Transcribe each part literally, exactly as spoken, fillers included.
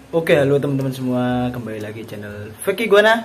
Oke, halo teman-teman semua, kembali lagi channel Fake Iguana.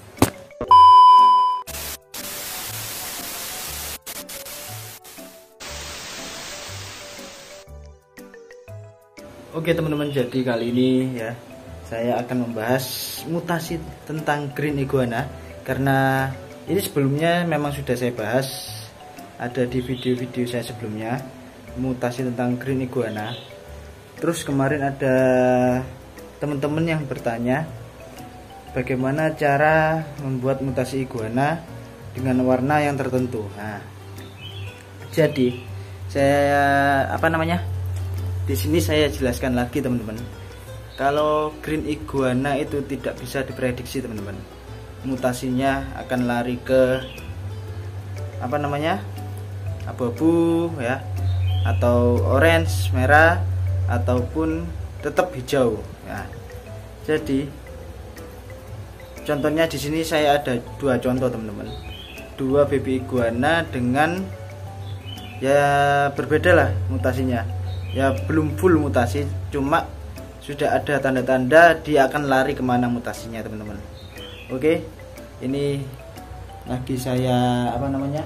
Oke teman-teman, jadi kali ini ya saya akan membahas mutasi tentang green iguana, karena ini sebelumnya memang sudah saya bahas, ada di video-video saya sebelumnya mutasi tentang green iguana. Terus kemarin ada teman-teman yang bertanya bagaimana cara membuat mutasi iguana dengan warna yang tertentu. Nah, jadi saya apa namanya di sini saya jelaskan lagi teman-teman. Kalau green iguana itu tidak bisa diprediksi teman-teman, mutasinya akan lari ke apa namanya abu-abu ya, atau orange, merah, ataupun tetap hijau ya. Jadi contohnya di sini saya ada dua contoh teman-teman, dua baby iguana dengan ya berbeda lah mutasinya, ya belum full mutasi, cuma sudah ada tanda-tanda dia akan lari kemana mutasinya teman-teman. Oke, ini lagi saya apa namanya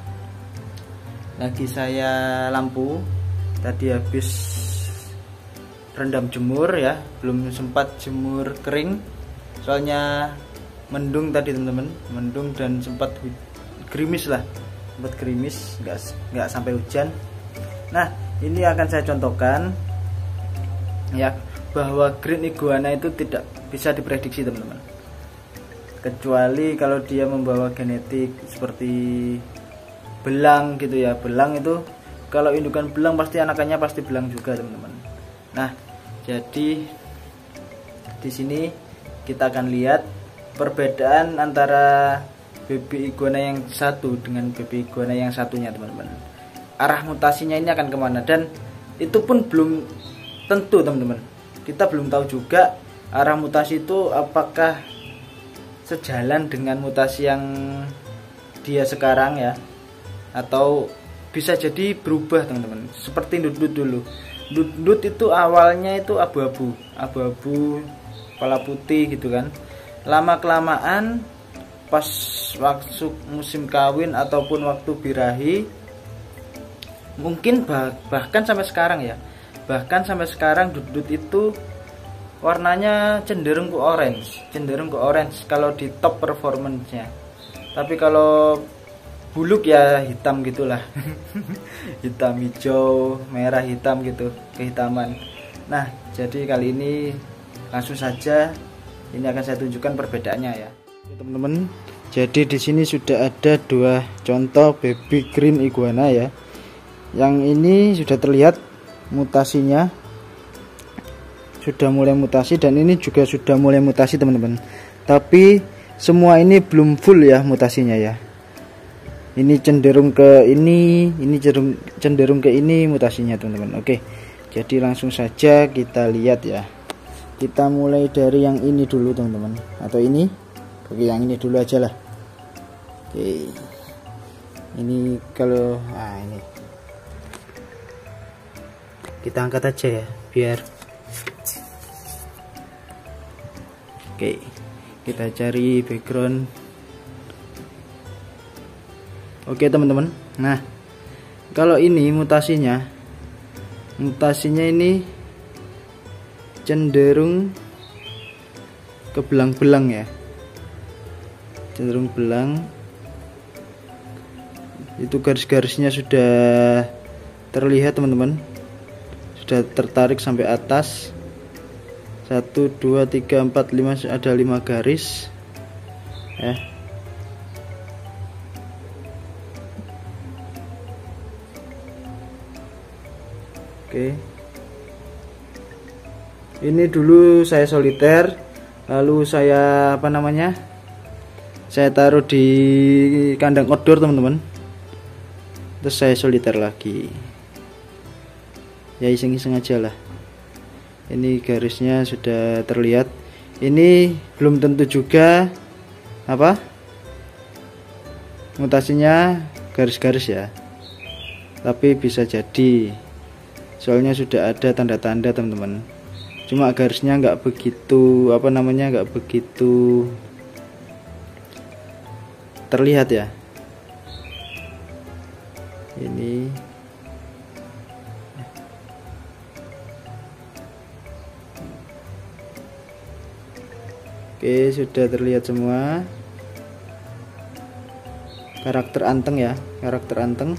lagi saya lampu, tadi habis rendam jemur ya, belum sempat jemur kering soalnya mendung tadi teman-teman, mendung dan sempat gerimis lah, sempat gerimis, nggak nggak sampai hujan. Nah, ini akan saya contohkan ya, bahwa green iguana itu tidak bisa diprediksi teman-teman, kecuali kalau dia membawa genetik seperti belang gitu ya. Belang itu kalau indukan belang pasti anakannya pasti belang juga teman-teman. Nah, jadi di sini kita akan lihat perbedaan antara baby iguana yang satu dengan baby iguana yang satunya teman-teman. Arah mutasinya ini akan kemana, dan itu pun belum tentu teman-teman. Kita belum tahu juga arah mutasi itu apakah sejalan dengan mutasi yang dia sekarang ya, atau bisa jadi berubah teman-teman. Seperti Dut-Dut dulu, Dut-Dut itu awalnya itu abu-abu, abu-abu kepala putih gitu kan. Lama kelamaan pas waktu musim kawin ataupun waktu birahi, mungkin bah bahkan sampai sekarang ya, bahkan sampai sekarang Dut-Dut itu warnanya cenderung ke orange, cenderung ke orange kalau di top performance-nya. Tapi kalau buluk ya hitam gitulah. Hitam, hijau, merah, hitam gitu, kehitaman. Nah, jadi kali ini langsung saja ini akan saya tunjukkan perbedaannya ya. Teman-teman, jadi di sini sudah ada dua contoh baby green iguana ya. Yang ini sudah terlihat mutasinya, sudah mulai mutasi, dan ini juga sudah mulai mutasi teman-teman. Tapi semua ini belum full ya mutasinya ya. Ini cenderung ke ini, ini cenderung cenderung ke ini mutasinya teman-teman. Oke, jadi langsung saja kita lihat ya. Kita mulai dari yang ini dulu teman-teman, atau ini, oke yang ini dulu aja lah. Oke, ini kalau ah ini kita angkat aja ya biar. Oke, kita cari background. Oke teman-teman, nah kalau ini mutasinya mutasinya ini cenderung ke belang-belang ya, cenderung belang. Itu garis-garisnya sudah terlihat teman-teman, sudah tertarik sampai atas. Satu, dua, tiga, empat, lima, ada lima garis ya. Oke, ini dulu saya soliter, lalu saya apa namanya saya taruh di kandang outdoor teman-teman, terus saya soliter lagi ya, iseng-iseng aja lah. Ini garisnya sudah terlihat, ini belum tentu juga apa mutasinya garis-garis ya, tapi bisa jadi soalnya sudah ada tanda-tanda teman-teman. cuma garisnya nggak begitu apa namanya nggak begitu terlihat ya. Ini oke, sudah terlihat semua. Karakter anteng ya, karakter anteng.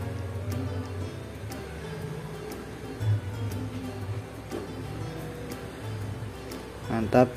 Mantap.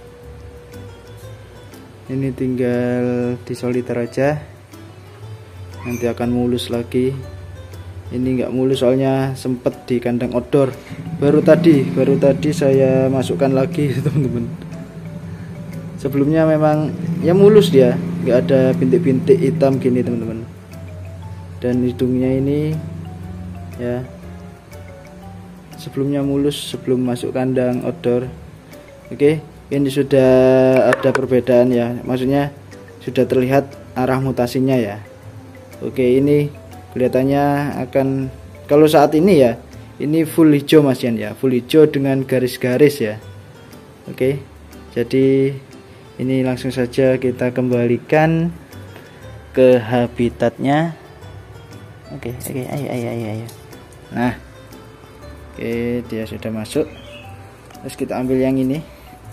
Ini tinggal disolder aja, nanti akan mulus lagi. Ini nggak mulus soalnya sempet di kandang outdoor. Baru tadi, baru tadi saya masukkan lagi teman-teman. Sebelumnya memang ya mulus dia, nggak ada bintik-bintik hitam gini teman-teman. Dan hidungnya ini ya sebelumnya mulus sebelum masuk kandang outdoor. Oke, ini sudah ada perbedaan ya, maksudnya sudah terlihat arah mutasinya ya. Oke, ini kelihatannya akan, kalau saat ini ya ini full hijau Mas Yan ya, full hijau dengan garis-garis ya. Oke, jadi ini langsung saja kita kembalikan ke habitatnya. Oke, oke, ayo, ayo, ayo, ayo. Nah, oke, dia sudah masuk. Terus kita ambil yang ini.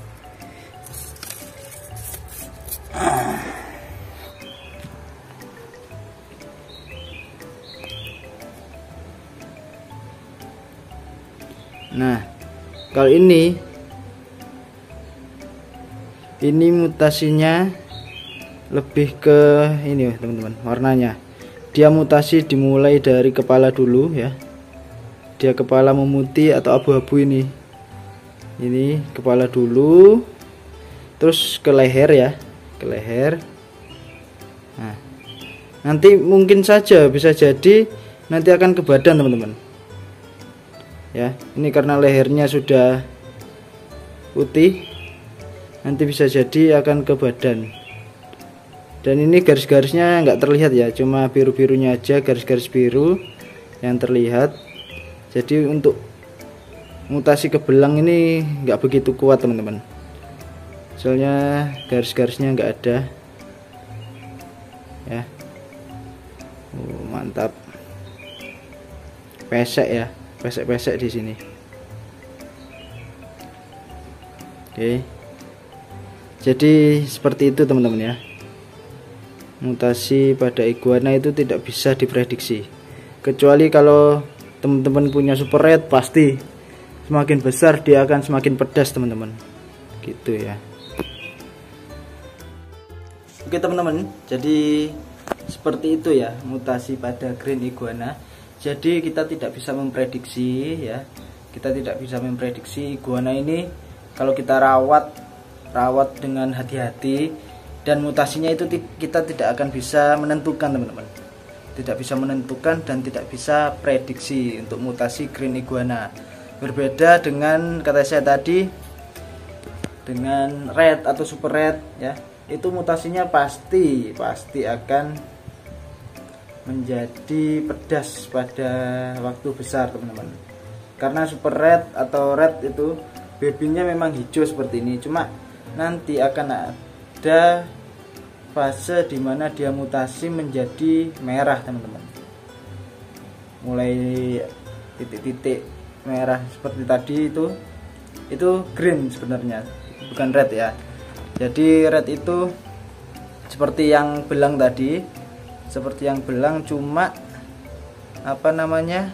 Nah, kalau ini ini mutasinya lebih ke ini teman-teman, warnanya. Dia mutasi dimulai dari kepala dulu ya. Dia kepala memutih atau abu-abu ini. Ini kepala dulu, terus ke leher ya, ke leher. Nah, nanti mungkin saja bisa jadi nanti akan ke badan teman-teman. Ya, ini karena lehernya sudah putih, nanti bisa jadi akan ke badan. Dan ini garis-garisnya nggak terlihat ya, cuma biru-birunya aja, garis-garis biru yang terlihat. Jadi untuk mutasi ke belang ini nggak begitu kuat teman-teman, soalnya garis-garisnya nggak ada ya. Oh, mantap, pesek ya, pesek-pesek di sini. Oke, jadi seperti itu teman-teman ya. Mutasi pada iguana itu tidak bisa diprediksi, kecuali kalau teman-teman punya super red, pasti semakin besar dia akan semakin pedas teman-teman, gitu ya. Oke teman-teman, jadi seperti itu ya mutasi pada green iguana. Jadi kita tidak bisa memprediksi ya, kita tidak bisa memprediksi iguana ini kalau kita rawat rawat dengan hati-hati. Dan mutasinya itu kita tidak akan bisa menentukan teman-teman, tidak bisa menentukan dan tidak bisa prediksi untuk mutasi green iguana. Berbeda dengan kata saya tadi, dengan red atau super red ya, itu mutasinya pasti pasti akan menjadi pedas pada waktu besar teman-teman. Karena super red atau red itu babynya memang hijau seperti ini, cuma nanti akan ada fase dimana dia mutasi menjadi merah teman-teman, mulai titik-titik merah seperti tadi itu itu green sebenarnya, bukan red ya. Jadi red itu seperti yang belang tadi, seperti yang belang, cuma apa namanya,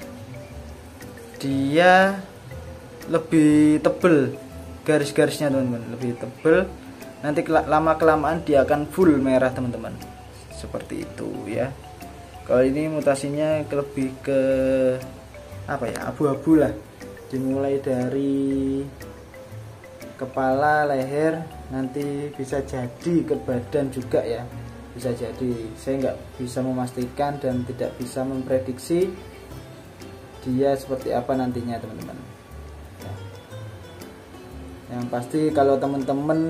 dia lebih tebel garis-garisnya teman-teman, lebih tebel. Nanti lama kelamaan dia akan full merah teman-teman, seperti itu ya. Kalau ini mutasinya lebih ke apa ya, abu-abu lah, dimulai dari kepala, leher, nanti bisa jadi ke badan juga ya, bisa jadi. Saya nggak bisa memastikan dan tidak bisa memprediksi dia seperti apa nantinya teman-teman ya. Yang pasti kalau teman-teman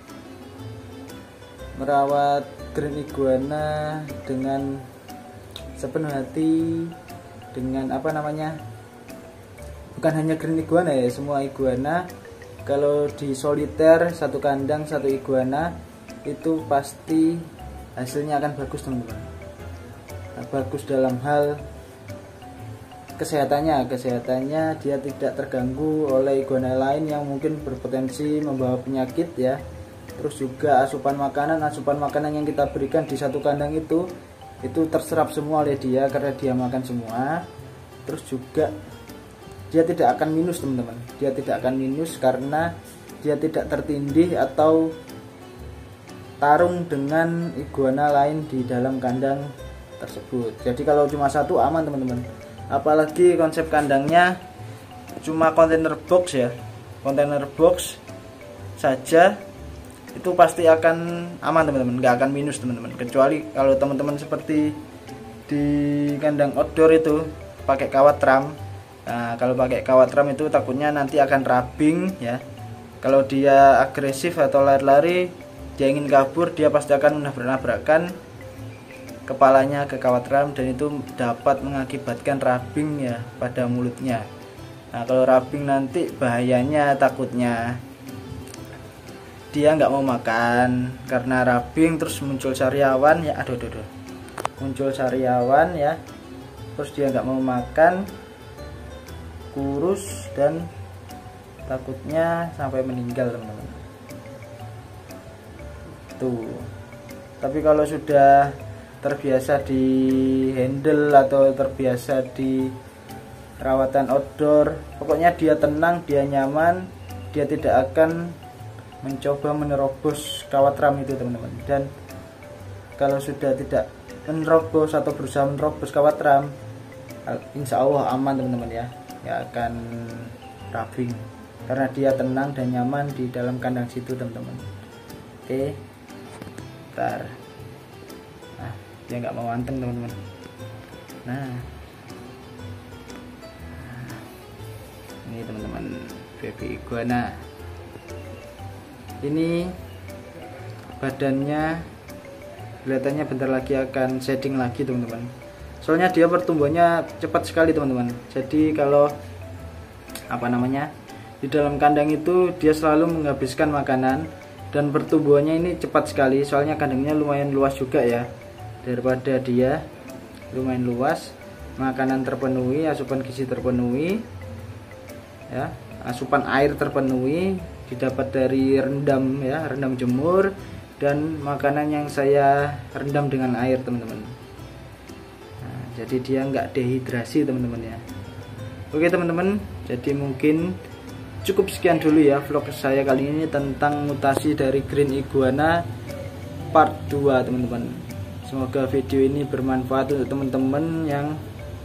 merawat green iguana dengan sepenuh hati, dengan apa namanya, bukan hanya green iguana ya, semua iguana kalau di soliter satu kandang satu iguana itu pasti hasilnya akan bagus teman-teman. Nah, bagus dalam hal kesehatannya, kesehatannya dia tidak terganggu oleh iguana lain yang mungkin berpotensi membawa penyakit ya. Terus juga asupan makanan, asupan makanan yang kita berikan di satu kandang itu itu terserap semua oleh dia karena dia makan semua. Terus juga dia tidak akan minus teman-teman, dia tidak akan minus karena dia tidak tertindih atau tarung dengan iguana lain di dalam kandang tersebut. Jadi kalau cuma satu aman teman-teman, apalagi konsep kandangnya cuma kontainer box ya, kontainer box saja, itu pasti akan aman teman-teman, nggak akan minus teman-teman. Kecuali kalau teman-teman seperti di kandang outdoor itu pakai kawat ram. Nah, kalau pakai kawat ram itu takutnya nanti akan rubbing ya. Kalau dia agresif atau lari-lari, dia ingin kabur, dia pasti akan menabrak-nabrakan kepalanya ke kawat ram dan itu dapat mengakibatkan rubbing ya pada mulutnya. Nah, kalau rubbing nanti bahayanya takutnya dia nggak mau makan karena rubbing, terus muncul sariawan ya, aduh aduh, aduh. muncul sariawan ya, terus dia nggak mau makan, kurus dan takutnya sampai meninggal teman-teman. Tuh. Tapi kalau sudah terbiasa di handle atau terbiasa di perawatan outdoor, pokoknya dia tenang, dia nyaman, dia tidak akan mencoba menerobos kawat ram itu teman-teman. Dan kalau sudah tidak menerobos atau berusaha menerobos kawat ram, insya Allah aman teman-teman ya, nggak akan rubbing karena dia tenang dan nyaman di dalam kandang situ teman-teman. Oke, ntar nah, dia nggak mau anteng teman-teman. Nah ini teman-teman baby iguana, ini badannya kelihatannya bentar lagi akan shading lagi teman-teman, soalnya dia pertumbuhannya cepat sekali teman-teman. Jadi kalau apa namanya di dalam kandang itu dia selalu menghabiskan makanan dan pertumbuhannya ini cepat sekali, soalnya kandangnya lumayan luas juga ya, daripada dia lumayan luas, makanan terpenuhi, asupan gizi terpenuhi ya, asupan air terpenuhi, didapat dari rendam ya, rendam jemur dan makanan yang saya rendam dengan air teman-teman. Nah, jadi dia nggak dehidrasi teman-teman ya. Oke teman-teman, jadi mungkin cukup sekian dulu ya vlog saya kali ini tentang mutasi dari green iguana part dua teman-teman. Semoga video ini bermanfaat untuk teman-teman yang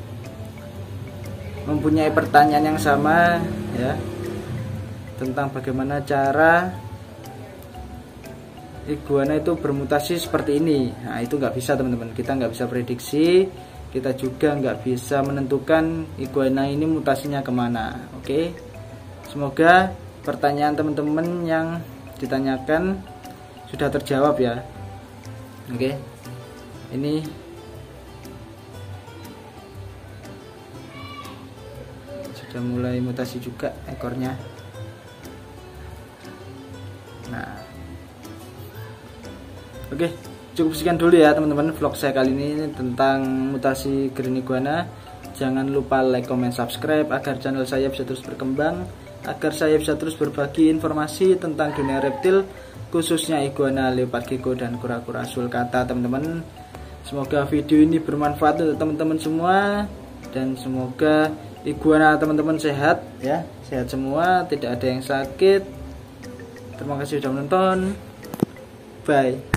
mempunyai pertanyaan yang sama ya, tentang bagaimana cara iguana itu bermutasi seperti ini. Nah itu nggak bisa teman-teman, kita nggak bisa prediksi, kita juga nggak bisa menentukan iguana ini mutasinya kemana. Oke, semoga pertanyaan teman-teman yang ditanyakan sudah terjawab ya. Oke, ini sudah mulai mutasi juga ekornya. Nah oke, cukup sekian dulu ya teman-teman vlog saya kali ini tentang mutasi green iguana. Jangan lupa like, comment, subscribe agar channel saya bisa terus berkembang, agar saya bisa terus berbagi informasi tentang dunia reptil, khususnya iguana, leopard gecko dan kura-kura sulcata teman-teman. Semoga video ini bermanfaat untuk teman-teman semua dan semoga iguana teman-teman sehat ya, sehat semua, tidak ada yang sakit. Terima kasih sudah menonton. Bye.